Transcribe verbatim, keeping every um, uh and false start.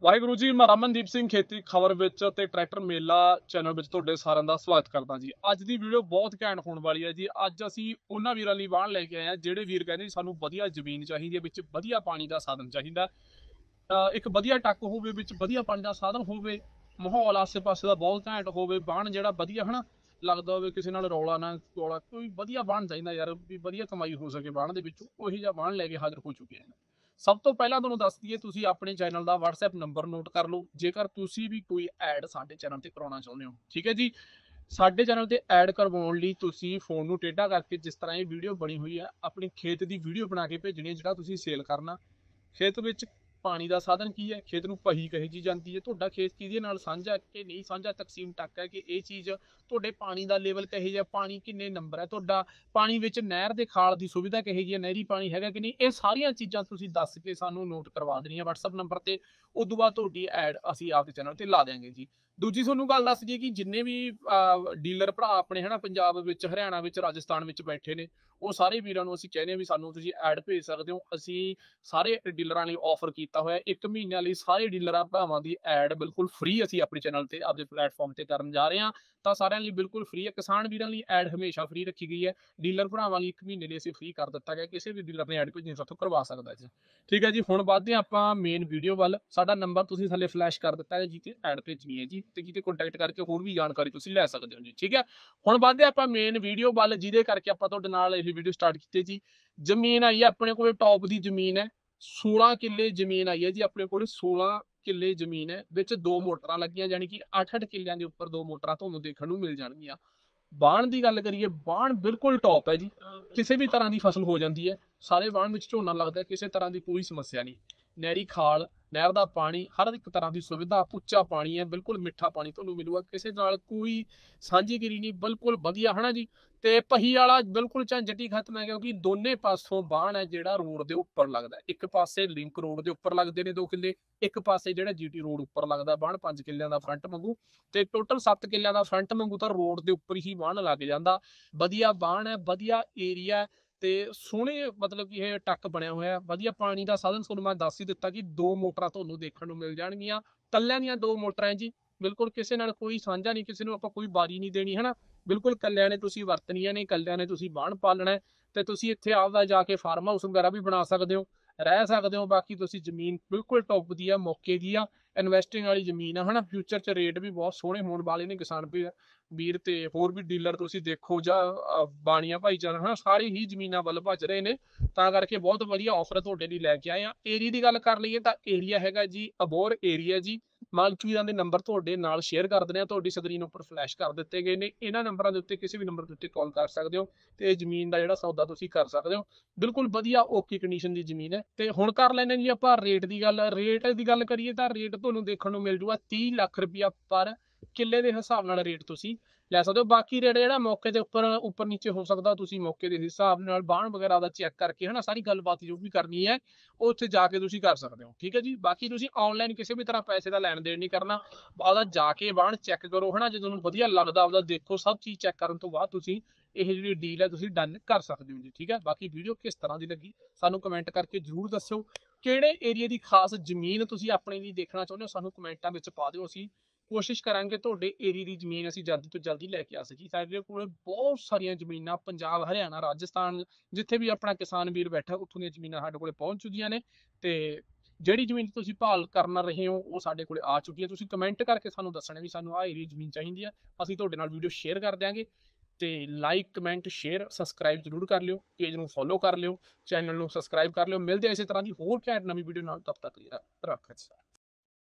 ਵਾਹਿਗੁਰੂ ਜੀ, ਮੈਂ ਰਮਨਦੀਪ ਸਿੰਘ ਖੇਤੀ ਖਬਰ ਵਿੱਚ ਤੇ ਟਰੈਕਟਰ ਮੇਲਾ ਚੈਨਲ ਵਿੱਚ ਤੁਹਾਡੇ ਸਾਰਿਆਂ ਦਾ ਸਵਾਗਤ ਕਰਦਾ ਜੀ। ਅੱਜ ਦੀ ਵੀਡੀਓ ਬਹੁਤ ਘੈਂਟ ਹੋਣ ਵਾਲੀ ਹੈ ਜੀ। ਅੱਜ ਅਸੀਂ ਉਹਨਾਂ ਵੀਰਾਂ ਲਈ ਵਾਹਣ ਲੈ ਕੇ ਆਏ ਹਾਂ ਜਿਹੜੇ ਵੀਰ ਕਹਿੰਦੇ ਸਾਨੂੰ ਵਧੀਆ ਜ਼ਮੀਨ ਚਾਹੀਦੀ ਹੈ, ਵਿੱਚ ਵਧੀਆ ਪਾਣੀ ਦਾ ਸਾਧਨ ਚਾਹੀਦਾ। ਅਹ ਇੱਕ ਵਧੀਆ ਟੱਕ ਹੋਵੇ, ਵਿੱਚ ਵਧੀਆ ਪਾਣੀ ਦਾ ਸਾਧਨ ਹੋਵੇ, ਮਾਹੌਲ ਆਸੇ ਪਾਸੇ ਦਾ ਬਹੁਤ ਘੈਂਟ ਹੋਵੇ, ਵਾਹਣ ਜਿਹੜਾ ਵਧੀਆ ਹਨਾ ਲੱਗਦਾ ਹੋਵੇ, ਕਿਸੇ ਨਾਲ ਰੌਲਾ ਨਾ ਰੌਲਾ, ਕੋਈ ਵਧੀਆ ਵਾਹਣ ਚਾਹੀਦਾ ਯਾਰ, ਵੀ ਵਧੀਆ ਕਮਾਈ ਹੋ ਸਕੇ ਵਾਹਣ ਦੇ ਵਿੱਚੋਂ। ਉਹੀ ਜਿਹਾ ਵਾਹਣ ਲੈ ਕੇ ਹਾਜ਼ਰ ਹੋ ਚੁੱਕੇ ਹਨ। ਸਭ ਤੋਂ ਪਹਿਲਾਂ ਤੁਹਾਨੂੰ ਦੱਸ ਦਈਏ, ਤੁਸੀਂ ਆਪਣੇ ਚੈਨਲ ਦਾ WhatsApp ਨੰਬਰ ਨੋਟ ਕਰ ਲਓ ਜੇਕਰ ਤੁਸੀਂ ਵੀ ਕੋਈ ਐਡ ਸਾਡੇ ਚੈਨਲ ਤੇ ਕਰਾਉਣਾ ਚਾਹੁੰਦੇ ਹੋ। ਠੀਕ ਹੈ ਜੀ। ਸਾਡੇ ਚੈਨਲ ਤੇ ਐਡ ਕਰਵਾਉਣ ਲਈ ਤੁਸੀਂ ਫੋਨ ਨੂੰ ਟੇਢਾ ਕਰਕੇ, ਜਿਸ ਤਰ੍ਹਾਂ ਇਹ ਵੀਡੀਓ ਬਣੀ ਹੋਈ ਹੈ, ਆਪਣੀ ਖੇਤ ਦੀ ਵੀਡੀਓ ਬਣਾ ਕੇ ਭੇਜਣੀ ਹੈ ਜਿਹੜਾ ਤੁਸੀਂ ਸੇਲ ਕਰਨਾ। ਖੇਤ ਵਿੱਚ ਪਾਣੀ ਦਾ ਸਾਧਨ ਕੀ ਹੈ, ਖੇਤ ਨੂੰ ਪਹੀ ਕਹੀ ਜੀ ਜਾਂਦੀ ਹੈ, ਤੁਹਾਡਾ ਖੇਤ ਕਿਹਦੇ ਨਾਲ ਸਾਂਝਾ ਕਿ ਨਹੀਂ ਸਾਂਝਾ, ਤਕਸੀਮ ਟੱਕ ਹੈ ਕਿ ਇਹ ਚੀਜ਼, ਤੁਹਾਡੇ ਪਾਣੀ ਦਾ ਲੈਵਲ ਕਹੇ ਜਿਹਾ, ਪਾਣੀ ਕਿੰਨੇ ਨੰਬਰ ਹੈ ਤੁਹਾਡਾ, ਪਾਣੀ ਵਿੱਚ ਨਹਿਰ ਦੇ ਖਾਲ ਦੀ ਸੁਵਿਧਾ ਕਹੇ ਜੀ, ਨਹਿਰੀ ਪਾਣੀ ਹੈਗਾ ਕਿ ਨਹੀਂ, ਇਹ ਸਾਰੀਆਂ ਚੀਜ਼ਾਂ ਤੁਸੀਂ ਦੱਸ ਕੇ ਸਾਨੂੰ ਨੋਟ ਕਰਵਾ ਦੇਣੀਆਂ WhatsApp ਨੰਬਰ ਤੇ। ਉਦੋਂ ਬਾਅਦ ਤੁਹਾਡੀ ਐਡ ਅਸੀਂ ਆਪਦੇ ਚੈਨਲ ਤੇ ਲਾ ਦਿਆਂਗੇ ਜੀ। ਦੂਜੀ ਤੁਹਾਨੂੰ ਗੱਲ ਦੱਸ ਦਈਏ ਕਿ ਜਿੰਨੇ ਵੀ ਡੀਲਰ ਭਰਾ ਆਪਣੇ ਹਨਾ ਪੰਜਾਬ ਵਿੱਚ, ਹਰਿਆਣਾ ਵਿੱਚ, ਰਾਜਸਥਾਨ ਵਿੱਚ ਬੈਠੇ ਨੇ, ਉਹ ਸਾਰੇ ਵੀਰਾਂ ਨੂੰ ਅਸੀਂ ਕਹਿੰਦੇ ਹਾਂ ਵੀ ਸਾਨੂੰ ਤੁਸੀਂ ਐਡ ਭੇਜ ਸਕਦੇ ਹੋ। ਅਸੀਂ ਸਾਰੇ ਡੀਲਰਾਂ ਲਈ ਆਫਰ ਕੀਤਾ ਹੋਇਆ, ਇੱਕ ਮਹੀਨੇ ਲਈ ਸਾਰੇ ਡੀਲਰਾਂ ਭਰਾਵਾਂ ਦੀ ਐਡ ਬਿਲਕੁਲ ਫ੍ਰੀ ਅਸੀਂ ਆਪਣੇ ਚੈਨਲ ਤੇ, ਆਪਦੇ ਪਲੇਟਫਾਰਮ ਤੇ ਕਰਨ ਜਾ ਰਹੇ ਹਾਂ। ਤਾਂ ਸਾਰਿਆਂ ਲਈ ਬਿਲਕੁਲ ਫ੍ਰੀ ਹੈ। ਕਿਸਾਨ ਵੀਰਾਂ ਲਈ ਐਡ ਹਮੇਸ਼ਾ ਫ੍ਰੀ ਰੱਖੀ ਗਈ ਹੈ, ਡੀਲਰ ਭਰਾਵਾਂ ਲਈ ਇੱਕ ਮਹੀਨੇ ਲਈ ਅਸੀਂ ਫ੍ਰੀ ਕਰ ਦਿੱਤਾ ਗਿਆ। ਕਿਸੇ ਵੀ ਡੀਲਰ ਨੇ ਐਡ ਭੇਜਣੀ ਸਾਥੋਂ ਕਰਵਾ ਸਕਦਾ ਜੀ। ਠੀਕ ਹੈ ਜੀ। ਹੁਣ ਵੱਧਦੇ ਹਾਂ ਆਪਾਂ ਮੇਨ ਵੀਡੀਓ ਵੱਲ। ਸਾਡਾ ਨੰਬਰ ਤੁਸੀਂ ਥੱਲੇ ਫਲੈਸ਼ ਕਰ ਦਿੱਤਾ ਹੈ, ਜਿੱਥੇ ਐਡ ਭੇਜਣੀ ਹੈ ਜੀ, ਤੇ ਕਿਤੇ ਕੰਟੈਕਟ ਕਰਕੇ ਹੋਰ ਵੀ ਜਾਣਕਾਰੀ ਤੁਸੀਂ ਲੈ ਸਕਦੇ ਹੋ ਜੀ। ਠੀਕ ਹੈ। ਹੁਣ ਵੱਧਦੇ ਆਪਾਂ ਮੇਨ ਵੀਡੀਓ ਵੱਲ, ਜਿਹਦੇ ਕਰਕੇ ਆਪਾਂ ਤੁਹਾਡੇ ਨਾਲ ਇਹ ਵੀਡੀਓ ਸਟਾਰਟ ਕੀਤੀ ਜੀ। ਜ਼ਮੀਨ ਆਈ ਹੈ ਆਪਣੇ ਕੋਲ, ਟੌਪ ਦੀ ਜ਼ਮੀਨ ਹੈ, सोलह किले जमीन आई है जी अपने को। सोलह किले जमीन है, विच दो मोटरां लगियां, यानी कि अठ अठ किलियां दे उपर दो मोटरां तुहानूं देखण नूं मिल जाणगीआं। बाण की गल करिए, बाण बिल्कुल टॉप है जी, किसी भी तरह की फसल हो जाती है। सारे बाण में झोना लगता है, किसी तरह की कोई समस्या नहीं। नहरी खाल, नहर का पानी, हर एक तरह की सुविधा, उच्चा पानी है, बिल्कुल मिठा पानी तुहानूं मिलूगा, किसी नाल कोई सांझीगिरी नहीं, बिल्कुल वधिया है ना जी। ते पही वाला बिल्कुल झंझट ही खत्म है, क्योंकि दोने पासों बाण है जिहड़ा रोड के उपर लगता है। एक पासे लिंक रोड के उपर लगते हैं दो किले, एक पासे जिहड़ा जीटी रोड उपर लगता बाण पांच किलियां दा फ्रंट मंगू, ते टोटल सत्त किलियां दा फ्रंट मंगू तां रोड के उपर ही बाण लग जांदा। वधिया बाण है, वधिया एरिया है, ते सोहणे मतलब कि यह टक बनया होया, वधिया पानी का साधन। तुहानूं मैं दस ही दिता कि दो मोटरां तुहानूं देखण नूं मिल जाणगीआं, कल्लिआं दीआं दो मोटरां जी, बिल्कुल किसी नाल कोई साझा नहीं, किसी नूं आपां कोई बारी नहीं देनी है ना, बिल्कुल कल्लिआं ने तुसीं वरतणीआं ने, कल्लिआं ने तुसीं बाण पालਣਾ है। ते तुसीं इत्थे आपदा जाके फार्म हाउस वगैरह भी बना सकदे हो, रह सकदे हो। बाकी तुसीं जमीन बिल्कुल टॉप दी आ, मौके दी आ, इन्वेस्टिंग वाली जमीन है है ना। फ्यूचर च रेट भी बहुत सोहणे होण वाले ने किसान भी ਵੀਰ ਤੇ ਹੋਰ ਵੀ ਡੀਲਰ ਤੁਸੀਂ ਦੇਖੋ ਜਾਂ ਬਾਣੀਆਂ ਭਾਈਚਾਰਾ ਹਨਾ, ਸਾਰੇ ਹੀ ਜ਼ਮੀਨਾਂ ਵੱਲ ਭੱਜ ਰਹੇ ਨੇ। ਤਾਂ ਕਰਕੇ ਬਹੁਤ ਵਧੀਆ ਆਫਰ ਤੁਹਾਡੇ ਲਈ ਲੈ ਕੇ ਆਏ ਆ। ਏਰੀਆ ਦੀ ਗੱਲ ਕਰ ਲਈਏ ਤਾਂ ਏਰੀਆ ਹੈਗਾ ਜੀ ਅਬੋਰ ਏਰੀਆ ਜੀ। ਮਾਲਕ ਵੀਰਾਂ ਦੇ ਨੰਬਰ ਤੁਹਾਡੇ ਨਾਲ ਸ਼ੇਅਰ ਕਰ ਦਿੰਦੇ ਆ, ਤੁਹਾਡੀ ਸਕਰੀਨ ਉੱਪਰ ਫਲੈਸ਼ ਕਰ ਦਿੱਤੇ ਗਏ ਨੇ। ਇਹਨਾਂ ਨੰਬਰਾਂ ਦੇ ਉੱਤੇ ਕਿਸੇ ਵੀ ਨੰਬਰ ਦੇ ਉੱਤੇ ਕਾਲ ਕਰ ਸਕਦੇ ਹੋ ਤੇ ਜ਼ਮੀਨ ਦਾ ਜਿਹੜਾ ਸੌਦਾ ਤੁਸੀਂ ਕਰ ਸਕਦੇ ਹੋ। ਬਿਲਕੁਲ ਵਧੀਆ ਓਕੇ ਕੰਡੀਸ਼ਨ ਦੀ ਜ਼ਮੀਨ ਹੈ। ਤੇ ਹੁਣ ਕਰ ਲੈਂਦੇ ਜੀ ਆਪਾਂ ਰੇਟ ਦੀ ਗੱਲ। ਰੇਟ ਦੀ ਗੱਲ ਕਰੀਏ ਤਾਂ ਰੇਟ ਤੁਹਾਨੂੰ ਦੇਖਣ ਨੂੰ ਮਿਲ ਜੂਗਾ तीह ਲੱਖ ਰੁਪਇਆ ਪਰ ਕਿੱਲੇ ਦੇ ਹਿਸਾਬ ਨਾਲ ਰੇਟ ਤੁਸੀਂ ਲੈ ਸਕਦੇ ਹੋ। ਬਾਕੀ ਰੇਟ ਜਿਹੜਾ ਮੌਕੇ ਦੇ ਉੱਪਰ ਉੱਪਰ ਨੀਚੇ ਹੋ ਸਕਦਾ, ਤੁਸੀਂ ਮੌਕੇ ਦੇ ਹਿਸਾਬ ਨਾਲ ਬਾਣ ਵਗੈਰਾ ਦਾ ਚੈੱਕ ਕਰਕੇ ਹਨਾ, ਸਾਰੀ ਗੱਲਬਾਤ ਜੋ ਵੀ ਕਰਨੀ ਹੈ ਉਹ ਉੱਥੇ ਜਾ ਕੇ ਤੁਸੀਂ ਕਰ ਸਕਦੇ ਹੋ। ਠੀਕ ਹੈ ਜੀ। ਬਾਕੀ ਤੁਸੀਂ ਆਨਲਾਈਨ ਕਿਸੇ ਵੀ ਤਰ੍ਹਾਂ ਪੈਸੇ ਦਾ ਲੈਣ ਦੇਣ ਨਹੀਂ ਕਰਨਾ, ਆਪਦਾ ਜਾ ਕੇ ਬਾਣ ਚੈੱਕ ਕਰੋ ਹਨਾ। ਜੇ ਤੁਹਾਨੂੰ ਵਧੀਆ ਲੱਗਦਾ ਆਪਦਾ ਦੇਖੋ, ਸਭ ਚੀਜ਼ ਚੈੱਕ ਕਰਨ ਤੋਂ ਬਾਅਦ ਤੁਸੀਂ ਇਹ ਜਿਹੜੀ ਡੀਲ ਹੈ ਤੁਸੀਂ ਡਨ ਕਰ ਸਕਦੇ ਹੋ ਜੀ। ਠੀਕ ਹੈ। ਬਾਕੀ ਵੀਡੀਓ ਕਿਸ ਤਰ੍ਹਾਂ ਦੀ ਲੱਗੀ ਸਾਨੂੰ ਕਮੈਂਟ ਕਰਕੇ ਜ਼ਰੂਰ ਦੱਸਿਓ। ਕਿਹੜੇ ਏਰੀਆ ਦੀ ਖਾਸ ਜ਼ਮੀਨ ਤੁਸੀਂ ਆਪਣੇ ਲਈ ਦੇਖਣਾ ਚਾਹੁੰਦੇ ਹੋ ਸਾਨੂੰ ਕਮੈਂਟਾਂ ਵਿੱਚ ਪਾ ਦਿਓ। ਅਸੀਂ ਕੋਸ਼ਿਸ਼ ਕਰਾਂਗੇ ਤੁਹਾਡੇ ਏਰੀਏ ਦੀ ਜ਼ਮੀਨ ਅਸੀਂ ਜਲਦੀ ਤੋਂ ਜਲਦੀ ਲੈ ਕੇ ਆ ਸਕੀਏ। ਸਾਡੇ ਕੋਲ ਬਹੁਤ ਸਾਰੀਆਂ ਜ਼ਮੀਨਾਂ ਪੰਜਾਬ, ਹਰਿਆਣਾ, ਰਾਜਸਥਾਨ, ਜਿੱਥੇ ਵੀ ਆਪਣਾ ਕਿਸਾਨ ਵੀਰ ਬੈਠਾ ਉੱਥੋਂ ਦੀਆਂ ਜ਼ਮੀਨਾਂ ਸਾਡੇ ਕੋਲ ਪਹੁੰਚ ਚੁੱਕੀਆਂ ਨੇ। ਤੇ ਜਿਹੜੀ ਜ਼ਮੀਨ ਤੁਸੀਂ ਭਾਲ ਕਰਨ ਰਹੇ ਹੋ ਉਹ ਸਾਡੇ ਕੋਲ ਆ ਚੁੱਕੀ ਹੈ। ਤੁਸੀਂ ਕਮੈਂਟ ਕਰਕੇ ਸਾਨੂੰ ਦੱਸਣਾ ਵੀ ਸਾਨੂੰ ਆਹ ਏਰੀਆ ਜ਼ਮੀਨ ਚਾਹੀਦੀ ਹੈ, ਅਸੀਂ ਤੁਹਾਡੇ ਨਾਲ ਵੀਡੀਓ ਸ਼ੇਅਰ ਕਰ ਦਿਆਂਗੇ। ਤੇ ਲਾਈਕ, ਕਮੈਂਟ, ਸ਼ੇਅਰ, ਸਬਸਕ੍ਰਾਈਬ ਜ਼ਰੂਰ ਕਰ ਲਿਓ, ਪੇਜ ਨੂੰ ਫੋਲੋ ਕਰ ਲਿਓ, ਚੈਨਲ ਨੂੰ ਸਬਸਕ੍ਰਾਈਬ ਕਰ ਲਿਓ। ਮਿਲਦੇ ਆ ਇਸੇ ਤਰ੍ਹਾਂ ਦੀ ਹੋਰ ਘੈਂਟ ਨਵੀਂ ਵੀਡੀਓ ਨਾਲ। ਤਬ ਤੱਕ ਲਈ ਰੱਖ।